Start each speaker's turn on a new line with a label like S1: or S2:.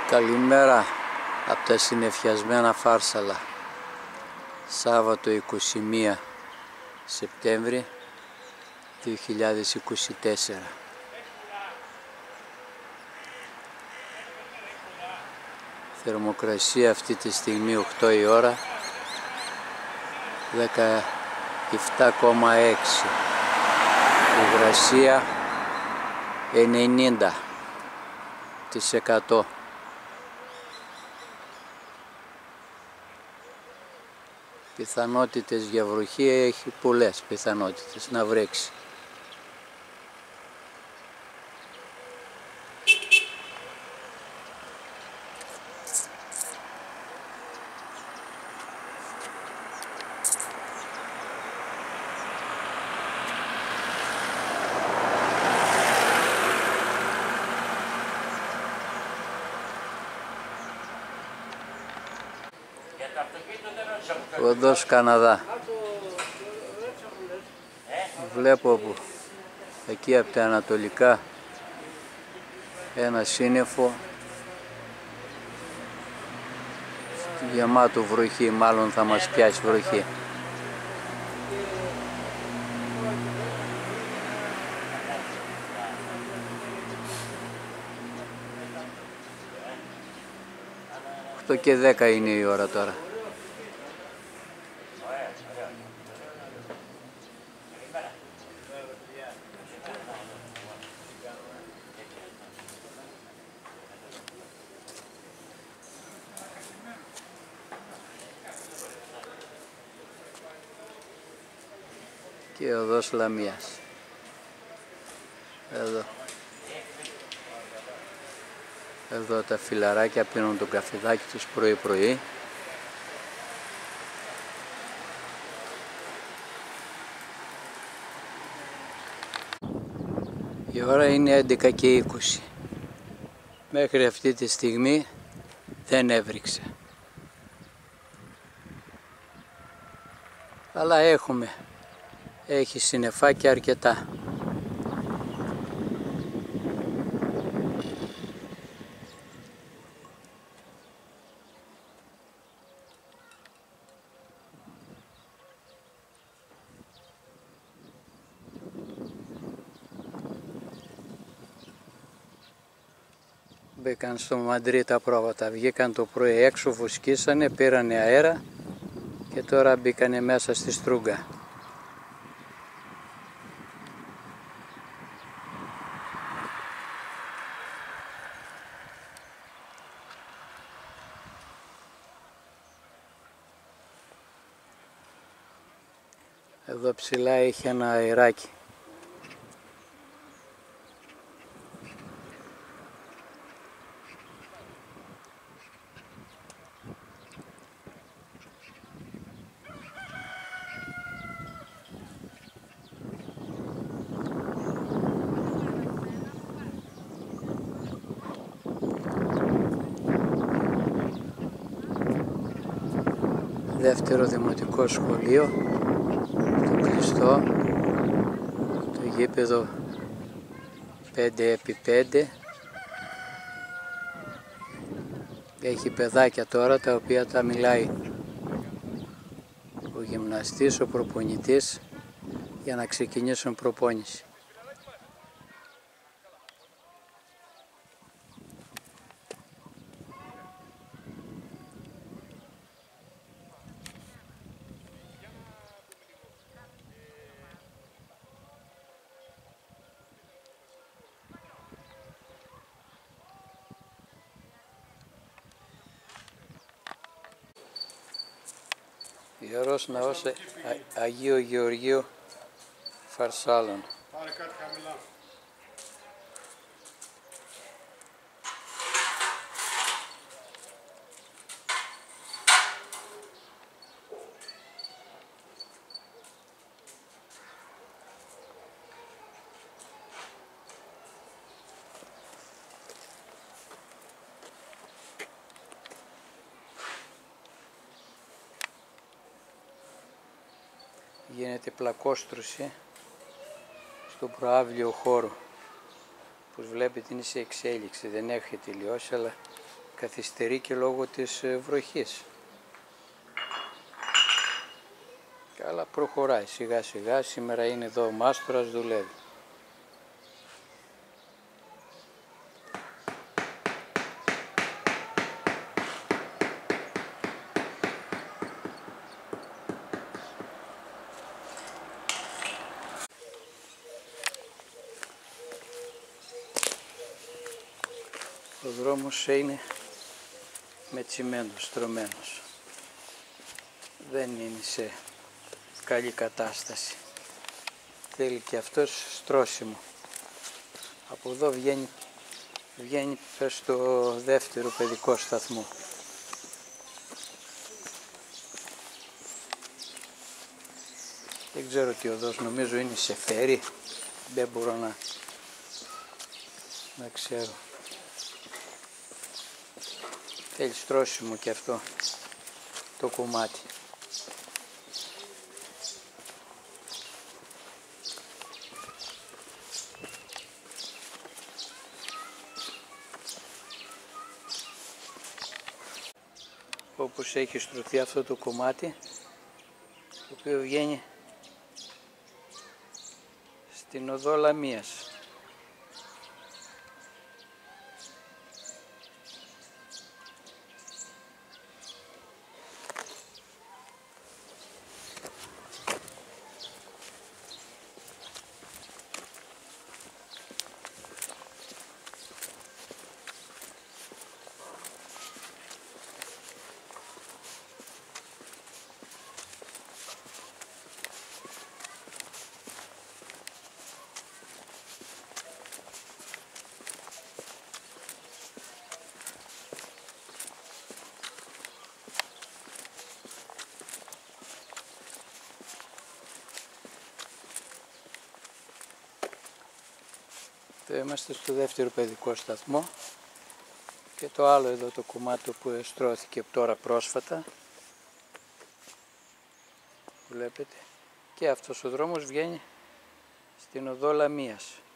S1: Καλημέρα από τα συννεφιασμένα Φάρσαλα. Σάββατο 21 Σεπτέμβρη 2024. Θερμοκρασία αυτή τη στιγμή 8 η ώρα 17,6. Υγρασία 90%. Πιθανότητες για βροχή έχει πολλές πιθανότητες να βρέξει. Οδός Καναδά. Βλέπω που εκεί από τα ανατολικά ένα σύννεφο γεμάτο βροχή, μάλλον θα μας πιάσει βροχή. Το και 10 είναι η ώρα τώρα. Και οδός Λαμίας. Εδώ τα φιλαράκια πίνουν το καφεδάκι τους πρωί-πρωί. Η ώρα είναι 11 και 20. Μέχρι αυτή τη στιγμή δεν έβριξε. Αλλά έχει συννεφάκια αρκετά. Μπήκαν στο Μαντρί τα πρόβατα, βγήκαν το πρωί έξω, φουσκίσανε, πήρανε αέρα και τώρα μπήκανε μέσα στη Στρούγκα. Εδώ ψηλά είχε ένα αεράκι. Δεύτερο δημοτικό σχολείο, το κλειστό, το γήπεδο 5x5. Έχει παιδάκια τώρα τα οποία τα μιλάει ο γυμναστής, ο προπονητής για να ξεκινήσουν προπόνηση. Ιερός Ναός Αγίου Γεωργίου Φαρσάλων.
S2: Πάρε κάτι χαμηλά.
S1: Γίνεται πλακόστρωση στο προαύλιο χώρο. Όπως βλέπετε είναι σε εξέλιξη, δεν έχει τελειώσει, αλλά καθυστερεί και λόγω της βροχής. Αλλά προχωράει σιγά σιγά, σήμερα είναι εδώ ο μάστορας, δουλεύει. Ο δρόμος είναι με τσιμέντο στρωμένος. Δεν είναι σε καλή κατάσταση. Θέλει και αυτός στρώσιμο. Από εδώ βγαίνει πες στο δεύτερο παιδικό σταθμό. Δεν ξέρω τι οδός, νομίζω είναι σε φέρι. Δεν μπορώ να ξέρω. Θέλει στρώσιμο και αυτό το κομμάτι. Όπως έχει στρωθεί αυτό το κομμάτι, το οποίο βγαίνει στην οδό Λαμίας. Είμαστε στο δεύτερο παιδικό σταθμό και το άλλο εδώ το κομμάτι που εστρώθηκε τώρα πρόσφατα, βλέπετε, και αυτός ο δρόμος βγαίνει στην οδό Λαμίας.